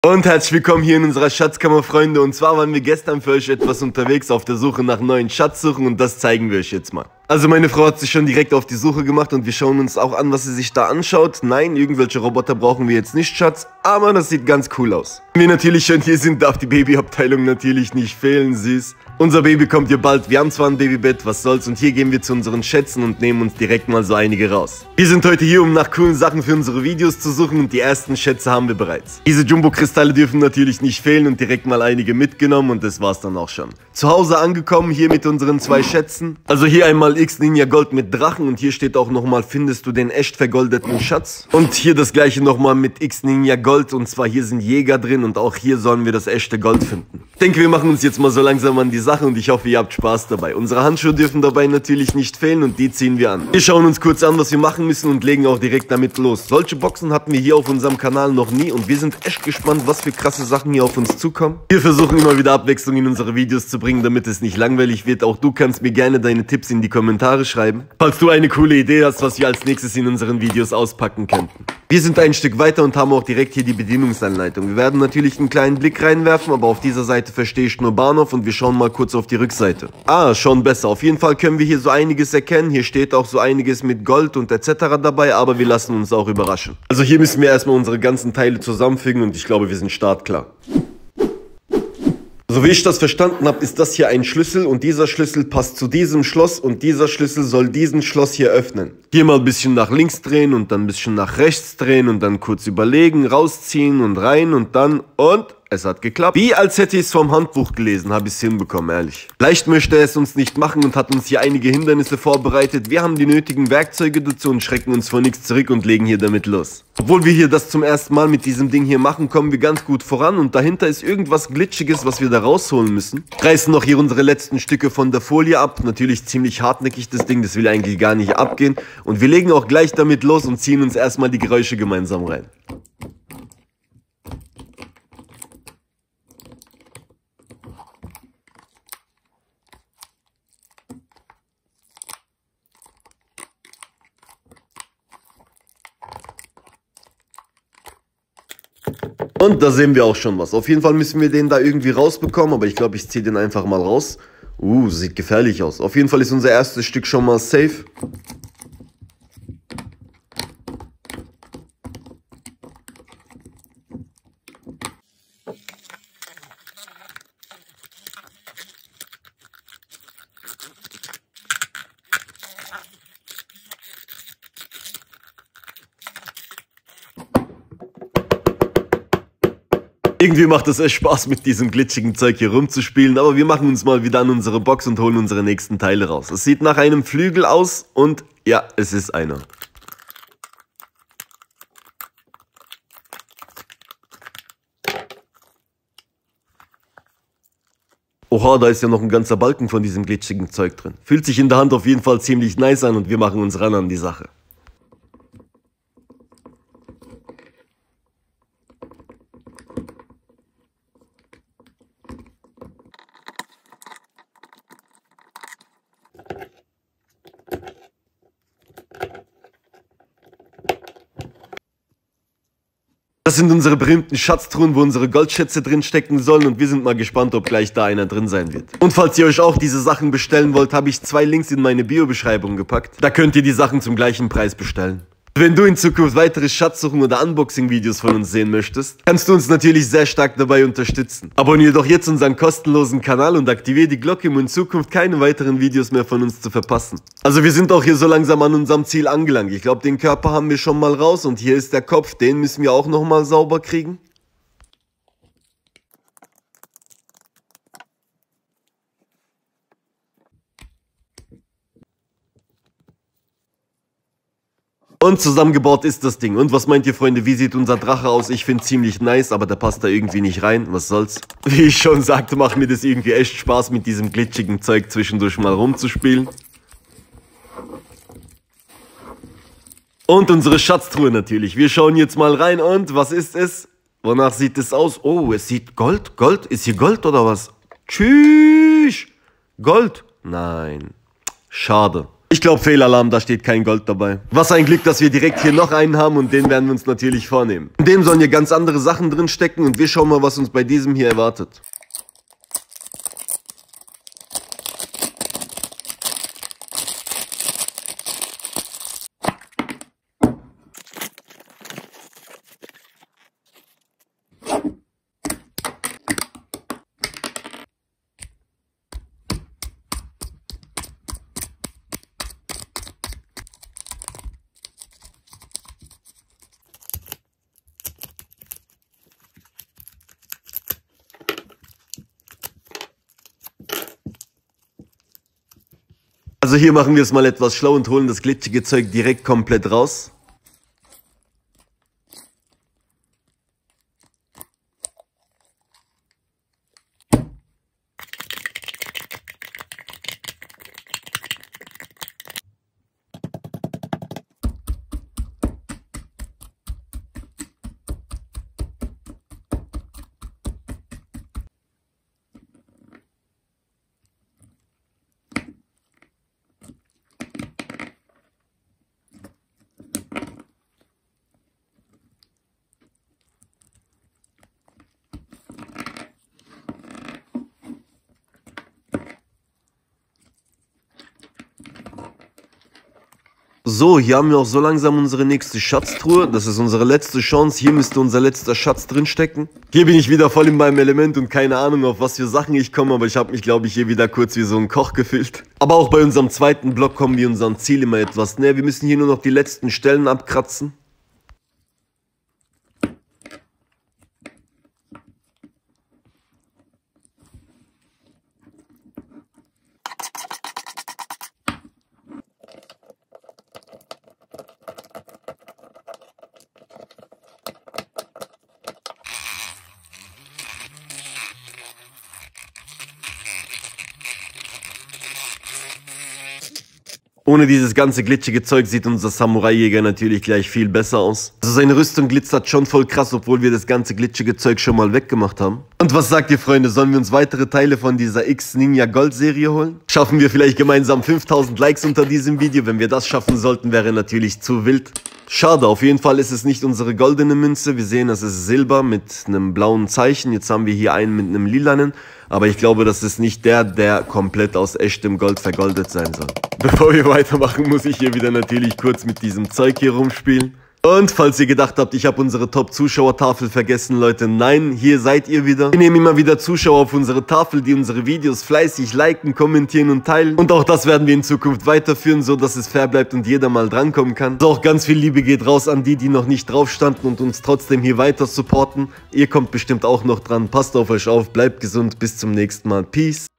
Und herzlich willkommen hier in unserer Schatzkammer, Freunde. Und zwar waren wir gestern für euch etwas unterwegs auf der Suche nach neuen Schatzsuchen und das zeigen wir euch jetzt mal. Also meine Frau hat sich schon direkt auf die Suche gemacht und wir schauen uns auch an, was sie sich da anschaut. Nein, irgendwelche Roboter brauchen wir jetzt nicht, Schatz, aber das sieht ganz cool aus. Wenn wir natürlich schon hier sind, darf die Babyabteilung natürlich nicht fehlen, süß. Unser Baby kommt hier bald, wir haben zwar ein Babybett, was soll's, und hier gehen wir zu unseren Schätzen und nehmen uns direkt mal so einige raus. Wir sind heute hier, um nach coolen Sachen für unsere Videos zu suchen und die ersten Schätze haben wir bereits. Diese Jumbo-Kristalle dürfen natürlich nicht fehlen und direkt mal einige mitgenommen und das war's dann auch schon. Zu Hause angekommen, hier mit unseren zwei Schätzen. Also hier einmal X-Ninja Gold mit Drachen und hier steht auch nochmal, findest du den echt vergoldeten Schatz? Und hier das gleiche nochmal mit X-Ninja Gold und zwar hier sind Jäger drin und auch hier sollen wir das echte Gold finden. Ich denke, wir machen uns jetzt mal so langsam an die Sache und ich hoffe, ihr habt Spaß dabei. Unsere Handschuhe dürfen dabei natürlich nicht fehlen und die ziehen wir an. Wir schauen uns kurz an, was wir machen müssen und legen auch direkt damit los. Solche Boxen hatten wir hier auf unserem Kanal noch nie und wir sind echt gespannt, was für krasse Sachen hier auf uns zukommen. Wir versuchen immer wieder Abwechslung in unsere Videos zu bringen, damit es nicht langweilig wird. Auch du kannst mir gerne deine Tipps in die Kommentare schreiben, falls du eine coole Idee hast, was wir als nächstes in unseren Videos auspacken könnten. Wir sind ein Stück weiter und haben auch direkt hier die Bedienungsanleitung. Wir werden natürlich einen kleinen Blick reinwerfen, aber auf dieser Seite verstehe ich nur Bahnhof und wir schauen mal kurz auf die Rückseite. Ah, schon besser. Auf jeden Fall können wir hier so einiges erkennen. Hier steht auch so einiges mit Gold und etc. dabei, aber wir lassen uns auch überraschen. Also hier müssen wir erstmal unsere ganzen Teile zusammenfügen und ich glaube, wir sind startklar. So wie ich das verstanden habe, ist das hier ein Schlüssel und dieser Schlüssel passt zu diesem Schloss und dieser Schlüssel soll diesen Schloss hier öffnen. Hier mal ein bisschen nach links drehen und dann ein bisschen nach rechts drehen und dann kurz überlegen, rausziehen und rein und dann und... Es hat geklappt. Wie als hätte ich es vom Handbuch gelesen, habe ich es hinbekommen, ehrlich. Leicht möchte er es uns nicht machen und hat uns hier einige Hindernisse vorbereitet. Wir haben die nötigen Werkzeuge dazu und schrecken uns vor nichts zurück und legen hier damit los. Obwohl wir hier das zum ersten Mal mit diesem Ding hier machen, kommen wir ganz gut voran und dahinter ist irgendwas Glitschiges, was wir da rausholen müssen. Reißen noch hier unsere letzten Stücke von der Folie ab. Natürlich ziemlich hartnäckig das Ding, das will eigentlich gar nicht abgehen. Und wir legen auch gleich damit los und ziehen uns erstmal die Geräusche gemeinsam rein. Und da sehen wir auch schon was. Auf jeden Fall müssen wir den da irgendwie rausbekommen, aber ich glaube, ich ziehe den einfach mal raus. Sieht gefährlich aus. Auf jeden Fall ist unser erstes Stück schon mal safe. Irgendwie macht es echt Spaß, mit diesem glitschigen Zeug hier rumzuspielen, aber wir machen uns mal wieder an unsere Box und holen unsere nächsten Teile raus. Es sieht nach einem Flügel aus und ja, es ist einer. Oha, da ist ja noch ein ganzer Balken von diesem glitschigen Zeug drin. Fühlt sich in der Hand auf jeden Fall ziemlich nice an und wir machen uns ran an die Sache. Das sind unsere berühmten Schatztruhen, wo unsere Goldschätze drin stecken sollen und wir sind mal gespannt, ob gleich da einer drin sein wird. Und falls ihr euch auch diese Sachen bestellen wollt, habe ich 2 Links in meine Bio-Beschreibung gepackt. Da könnt ihr die Sachen zum gleichen Preis bestellen. Wenn du in Zukunft weitere Schatzsuchen oder Unboxing-Videos von uns sehen möchtest, kannst du uns natürlich sehr stark dabei unterstützen. Abonniere doch jetzt unseren kostenlosen Kanal und aktiviere die Glocke, um in Zukunft keine weiteren Videos mehr von uns zu verpassen. Also wir sind auch hier so langsam an unserem Ziel angelangt. Ich glaube, den Körper haben wir schon mal raus und hier ist der Kopf, den müssen wir auch nochmal sauber kriegen. Und zusammengebaut ist das Ding. Und was meint ihr, Freunde, wie sieht unser Drache aus? Ich finde ziemlich nice, aber der passt da irgendwie nicht rein. Was soll's? Wie ich schon sagte, macht mir das irgendwie echt Spaß, mit diesem glitschigen Zeug zwischendurch mal rumzuspielen. Und unsere Schatztruhe natürlich. Wir schauen jetzt mal rein und was ist es? Wonach sieht es aus? Oh, es sieht Gold. Gold? Ist hier Gold oder was? Tschüss. Gold? Nein. Schade. Ich glaube, Fehlalarm, da steht kein Gold dabei. Was ein Glück, dass wir direkt hier noch einen haben und den werden wir uns natürlich vornehmen. In dem sollen hier ganz andere Sachen drin stecken und wir schauen mal, was uns bei diesem hier erwartet. Also hier machen wir es mal etwas schlau und holen das glitschige Zeug direkt komplett raus. So, hier haben wir auch so langsam unsere nächste Schatztruhe. Das ist unsere letzte Chance. Hier müsste unser letzter Schatz drinstecken. Hier bin ich wieder voll in meinem Element und keine Ahnung, auf was für Sachen ich komme. Aber ich habe mich, glaube ich, hier wieder kurz wie so ein Koch gefühlt. Aber auch bei unserem zweiten Block kommen wir unserem Ziel immer etwas näher. Wir müssen hier nur noch die letzten Stellen abkratzen. Ohne dieses ganze glitschige Zeug sieht unser Samurai-Jäger natürlich gleich viel besser aus. Also seine Rüstung glitzert schon voll krass, obwohl wir das ganze glitschige Zeug schon mal weggemacht haben. Und was sagt ihr, Freunde? Sollen wir uns weitere Teile von dieser X-Ninja Gold-Serie holen? Schaffen wir vielleicht gemeinsam 5000 Likes unter diesem Video? Wenn wir das schaffen sollten, wäre natürlich zu wild. Schade, auf jeden Fall ist es nicht unsere goldene Münze. Wir sehen, das ist Silber mit einem blauen Zeichen. Jetzt haben wir hier einen mit einem lilanen. Aber ich glaube, das ist nicht der komplett aus echtem Gold vergoldet sein soll. Bevor wir weitermachen, muss ich hier wieder natürlich kurz mit diesem Zeug hier rumspielen. Und falls ihr gedacht habt, ich habe unsere Top-Zuschauer-Tafel vergessen, Leute, nein, hier seid ihr wieder. Wir nehmen immer wieder Zuschauer auf unsere Tafel, die unsere Videos fleißig liken, kommentieren und teilen. Und auch das werden wir in Zukunft weiterführen, so dass es fair bleibt und jeder mal drankommen kann. Also auch ganz viel Liebe geht raus an die, die noch nicht drauf standen und uns trotzdem hier weiter supporten. Ihr kommt bestimmt auch noch dran. Passt auf euch auf, bleibt gesund, bis zum nächsten Mal. Peace.